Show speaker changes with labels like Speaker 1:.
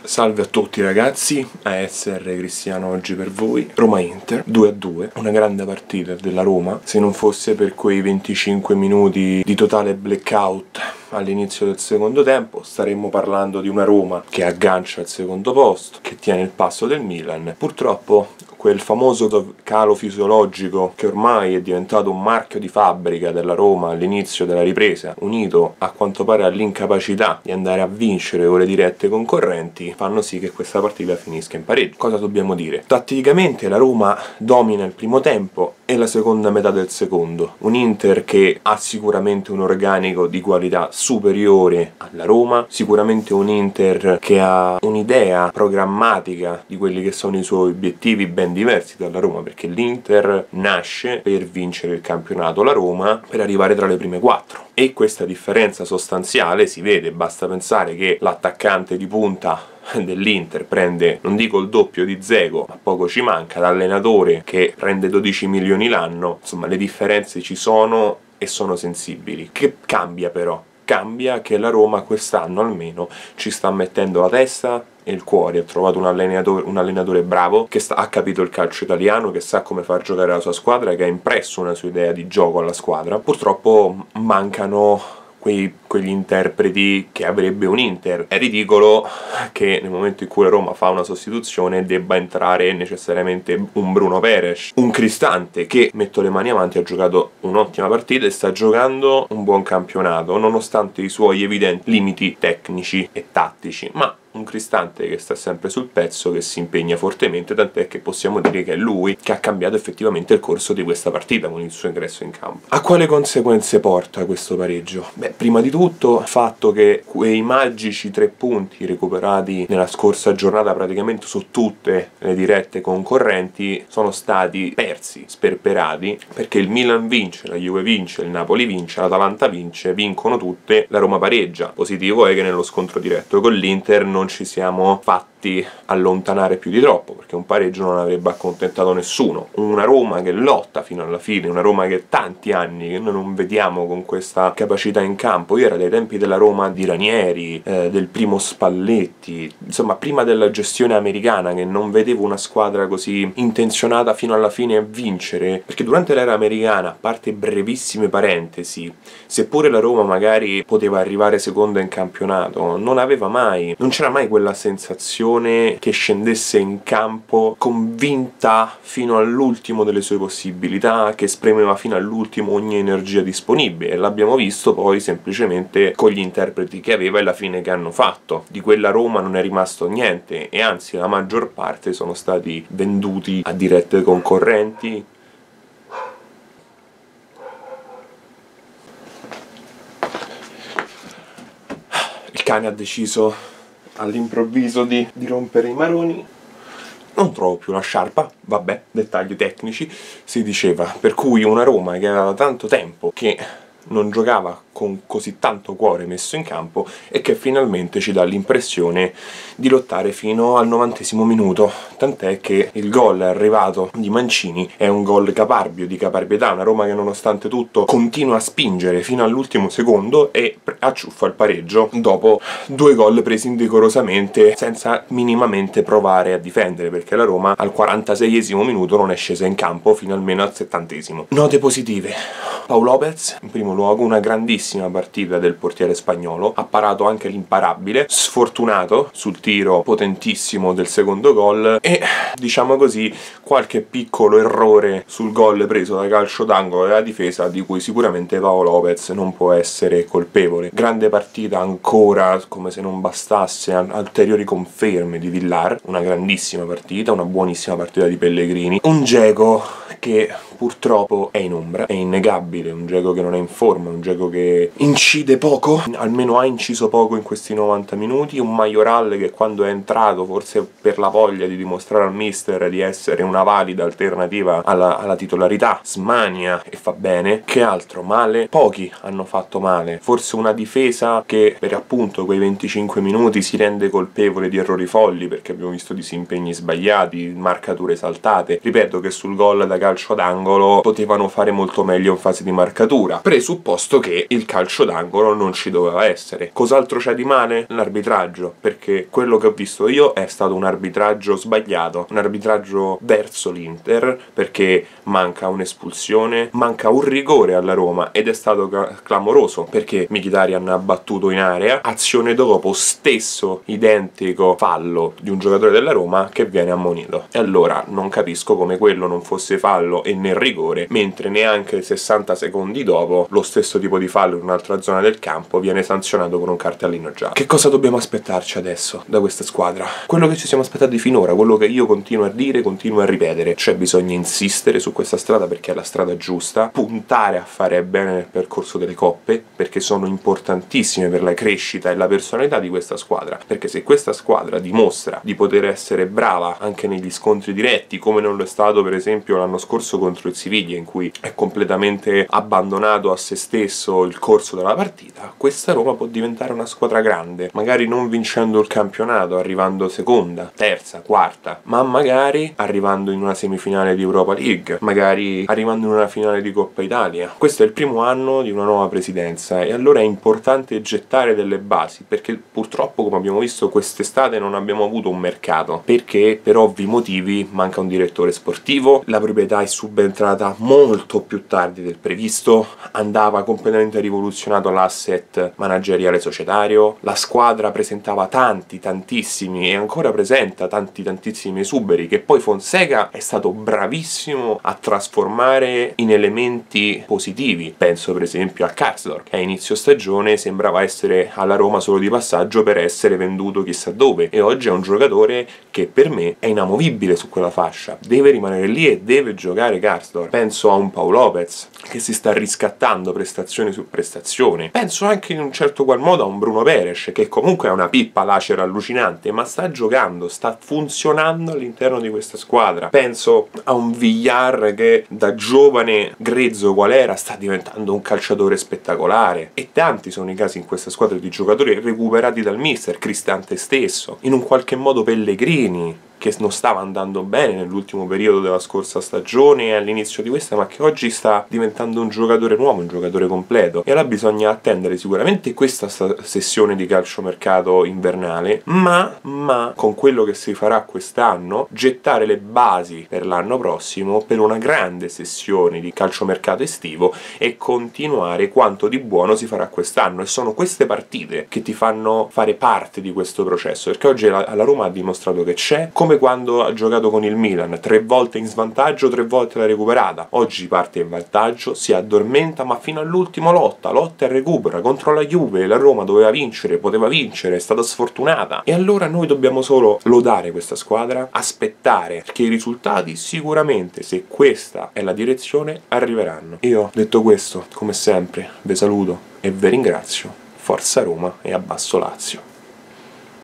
Speaker 1: Salve a tutti ragazzi, ASR Cristiano oggi per voi. Roma-Inter 2-2, una grande partita della Roma. Se non fosse per quei 25 minuti di totale blackout all'inizio del secondo tempo, staremmo parlando di una Roma che aggancia al secondo posto, che tiene il passo del Milan. Purtroppo quel famoso calo fisiologico che ormai è diventato un marchio di fabbrica della Roma all'inizio della ripresa, unito a quanto pare all'incapacità di andare a vincere con le dirette concorrenti, fanno sì che questa partita finisca in pareggio. Cosa dobbiamo dire? Tatticamente la Roma domina il primo tempo e la seconda metà del secondo. Un Inter che ha sicuramente un organico di qualità superiore alla Roma, sicuramente un Inter che ha un'idea programmatica di quelli che sono i suoi obiettivi ben diversi dalla Roma, perché l'Inter nasce per vincere il campionato, la Roma per arrivare tra le prime quattro. E questa differenza sostanziale si vede, basta pensare che l'attaccante di punta dell'Inter prende, non dico il doppio di Dzeko, ma poco ci manca, l'allenatore che prende 12 milioni l'anno, insomma le differenze ci sono e sono sensibili. Che cambia però? Cambia che la Roma quest'anno almeno ci sta mettendo la testa e il cuore, ha trovato un allenatore bravo che ha capito il calcio italiano, che sa come far giocare la sua squadra, che ha impresso una sua idea di gioco alla squadra. Purtroppo mancano quegli interpreti che avrebbe un Inter. È ridicolo che nel momento in cui la Roma fa una sostituzione debba entrare necessariamente un Bruno Peres, un Cristante che, metto le mani avanti, ha giocato un'ottima partita e sta giocando un buon campionato nonostante i suoi evidenti limiti tecnici e tattici, ma un Cristante che sta sempre sul pezzo, che si impegna fortemente, tant'è che possiamo dire che è lui che ha cambiato effettivamente il corso di questa partita con il suo ingresso in campo. A quale conseguenze porta questo pareggio? Beh, prima di tutto il fatto che quei magici 3 punti recuperati nella scorsa giornata praticamente su tutte le dirette concorrenti sono stati persi, sperperati, perché il Milan vince, la Juve vince, il Napoli vince, l'Atalanta vince, vincono tutte, la Roma pareggia. Positivo è che nello scontro diretto con l'Inter non ci siamo fatti allontanare più di troppo, perché un pareggio non avrebbe accontentato nessuno. Una Roma che lotta fino alla fine, una Roma che tanti anni che noi non vediamo con questa capacità in campo. Io era dai tempi della Roma di Ranieri, del primo Spalletti, insomma prima della gestione americana, che non vedevo una squadra così intenzionata fino alla fine a vincere, perché durante l'era americana, a parte brevissime parentesi, seppure la Roma magari poteva arrivare seconda in campionato, non c'era mai quella sensazione che scendesse in campo convinta fino all'ultimo delle sue possibilità, che esprimeva fino all'ultimo ogni energia disponibile, e l'abbiamo visto poi semplicemente con gli interpreti che aveva e la fine che hanno fatto. Di quella Roma non è rimasto niente, e anzi la maggior parte sono stati venduti a dirette concorrenti. Il cane ha deciso all'improvviso di rompere i maroni. Non trovo più la sciarpa, vabbè, dettagli tecnici, si diceva, per cui una Roma che aveva tanto tempo che non giocava con così tanto cuore messo in campo e che finalmente ci dà l'impressione di lottare fino al 90° minuto, tant'è che il gol arrivato di Mancini è un gol caparbio, di caparbietà, una Roma che nonostante tutto continua a spingere fino all'ultimo secondo e acciuffa il pareggio dopo 2 gol presi indecorosamente senza minimamente provare a difendere, perché la Roma al 46° minuto non è scesa in campo fino almeno al 70°. Note positive: Pau Lopez, in primo luogo, una grandissima partita del portiere spagnolo, ha parato anche l'imparabile, sfortunato sul tiro potentissimo del secondo gol e, diciamo così, qualche piccolo errore sul gol preso da calcio d'angolo della difesa, di cui sicuramente Pau Lopez non può essere colpevole. Grande partita ancora, come se non bastasse, ulteriori conferme di Villar, una grandissima partita, una buonissima partita di Pellegrini, un Dzeko che purtroppo è in ombra, è innegabile, un Dzeko che non è in forma, un Dzeko che incide poco, almeno ha inciso poco in questi 90 minuti, un Majoral che quando è entrato, forse per la voglia di dimostrare al mister di essere un una valida alternativa alla titolarità. Smania e fa bene. Che altro? Male? Pochi hanno fatto male. Forse una difesa che per appunto quei 25 minuti si rende colpevole di errori folli, perché abbiamo visto disimpegni sbagliati, marcature saltate. Ripeto che sul gol da calcio d'angolo potevano fare molto meglio in fase di marcatura, presupposto che il calcio d'angolo non ci doveva essere. Cos'altro c'è di male? L'arbitraggio, perché quello che ho visto io è stato un arbitraggio sbagliato, un arbitraggio verso l'Inter, perché manca un'espulsione, manca un rigore alla Roma, ed è stato clamoroso, perché Mkhitaryan ha battuto in area, azione dopo stesso identico fallo di un giocatore della Roma che viene ammonito. E allora non capisco come quello non fosse fallo e né rigore, mentre neanche 60 secondi dopo lo stesso tipo di fallo in un'altra zona del campo viene sanzionato con un cartellino giallo. Che cosa dobbiamo aspettarci adesso da questa squadra? Quello che ci siamo aspettati finora, quello che io continuo a dire, continuo a ripetere, cioè bisogna insistere su questa strada perché è la strada giusta, puntare a fare bene nel percorso delle coppe, perché sono importantissime per la crescita e la personalità di questa squadra, perché se questa squadra dimostra di poter essere brava anche negli scontri diretti, come non lo è stato per esempio l'anno scorso contro il Siviglia, in cui è completamente abbandonato a se stesso il corso della partita, questa Roma può diventare una squadra grande, magari non vincendo il campionato, arrivando seconda, terza, quarta, ma magari arrivando in una semifinale di Europa League, magari arrivando in una finale di Coppa Italia. Questo è il primo anno di una nuova presidenza e allora è importante gettare delle basi, perché purtroppo, come abbiamo visto, quest'estate non abbiamo avuto un mercato, perché per ovvi motivi manca un direttore sportivo, la proprietà è subentrata molto più tardi del previsto, andava completamente rivoluzionato l'asset manageriale societario, la squadra presentava tantissimi e ancora presenta tantissimi esuberi che poi Fonseca è stato bravissimo a trasformare in elementi positivi. Penso per esempio a Karsdorp, che a inizio stagione sembrava essere alla Roma solo di passaggio per essere venduto chissà dove, e oggi è un giocatore che per me è inamovibile su quella fascia, deve rimanere lì e deve giocare Karsdorp. Penso a un Pau Lopez che si sta riscattando prestazione su prestazione, penso anche in un certo qual modo a un Bruno Peres che comunque è una pippa lacera allucinante, ma sta giocando, sta funzionando all'interno di questa squadra. Penso a un Villar che da giovane grezzo qual era sta diventando un calciatore spettacolare, e tanti sono i casi in questa squadra di giocatori recuperati dal mister, Cristante stesso, in un qualche modo Pellegrini che non stava andando bene nell'ultimo periodo della scorsa stagione e all'inizio di questa, ma che oggi sta diventando un giocatore nuovo, un giocatore completo. E allora bisogna attendere sicuramente questa sessione di calciomercato invernale, ma con quello che si farà quest'anno gettare le basi per l'anno prossimo per una grande sessione di calciomercato estivo e continuare quanto di buono si farà quest'anno. E sono queste partite che ti fanno fare parte di questo processo, perché oggi la Roma ha dimostrato che c'è, come quando ha giocato con il Milan, 3 volte in svantaggio, 3 volte l'ha recuperata. Oggi parte in vantaggio, si addormenta, ma fino all'ultimo lotta e recupera. Contro la Juve la Roma doveva vincere, poteva vincere, è stata sfortunata, e allora noi dobbiamo solo lodare questa squadra, aspettare che i risultati sicuramente, se questa è la direzione, arriveranno. Io, detto questo, come sempre vi saluto e vi ringrazio. Forza Roma e abbasso Lazio.